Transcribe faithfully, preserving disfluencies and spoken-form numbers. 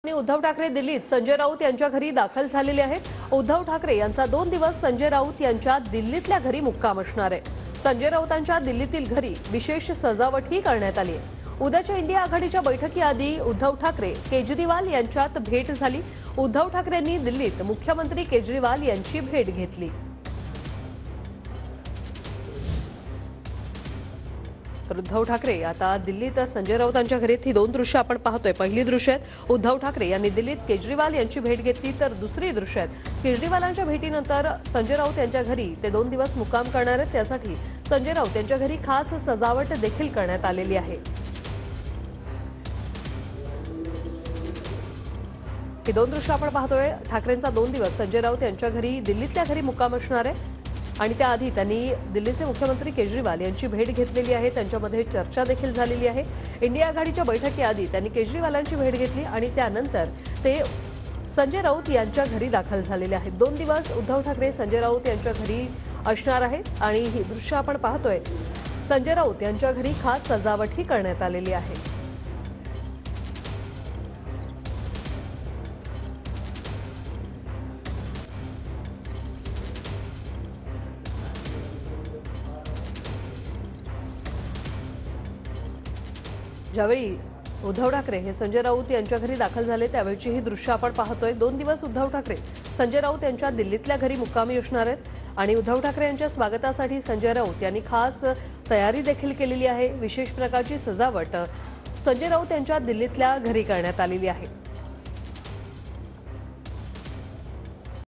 उद्धव ठाकरे दिल्लीत संजय राऊत यांच्या घरी दाखल झालेले आहेत। उद्धव ठाकरे यांचा दोन दिवस संजय राऊत यांच्या दिल्लीतल्या घरी मुक्काम असणार आहे। संजय राऊतांच्या दिल्लीतील घरी विशेष सजावटही करण्यात आली आहे। उद्याच्या इंडिया आघाडीच्या बैठकीआधी उद्धव ठाकरे केजरीवाल यांच्यात भेट झाली। उद्धव ठाकरेंनी दिल्लीत मुख्यमंत्री केजरीवाल यांची भेट घेतली। उद्धव ठाकरे आता दिल्लीत संजय राऊतांच्या घरी ही दोन दृश्य आपण पाहतोय। पहिली दृश्य आहेत उद्धव ठाकरे यांनी दिल्लीत केजरीवाल यांची भेट घेतली, तर दुसरी दृश्य आहेत केजरीवालांच्या भेटीनंतर संजय राऊत यांच्या घरी ते दोन दिवस मुक्काम करणार आहेत। त्यासाठी संजय राऊत यांच्या घरी खास सजावट देखील करण्यात आलेली आहे। ही दोन दृश्य आपण पाहतोय। ठाकरेंचा दोन दिवस संजय राऊत यांच्या घरी दिल्लीतल्या घरी मुक्काम असणार आहे आणि त्याआधी त्यांनी दिल्लीचे मुख्यमंत्री केजरीवाल यांची भेट घेतलेली आहे। त्यांच्यामध्ये चर्चा देखील झालेली आहे। इंडिया आघाडीच्या बैठकीआधी त्यांनी केजरीवालांची भेट घेतली आणि त्यानंतर ते संजय राऊत यांच्या घरी दाखल झालेले आहेत। दोन दिवस उद्धव ठाकरे संजय राऊत यांच्या घरी असणार आहेत आणि ही दृश्य आपण पाहतोय। संजय राऊत यांच्या घरी खास सजावटही करण्यात आलेली आहे। ज्यावेळी उद्धव ठाकरे हे संजय राऊत यांच्या घरी दाखल झाले त्यावेळची ही दृश्य आपण पाहतोय। दोन दिवस उद्धव ठाकरे संजय राऊत यांच्या दिल्लीतल्या घरी मुक्कामी असणार आहेत आणि उद्धव ठाकरे यांच्या स्वागतासाठी संजय राऊत यांनी खास तयारी देखील केलेली आहे। विशेष प्रकारची सजावट संजय राऊत यांच्या दिल्लीतल्या घरी करण्यात आलेली आहे।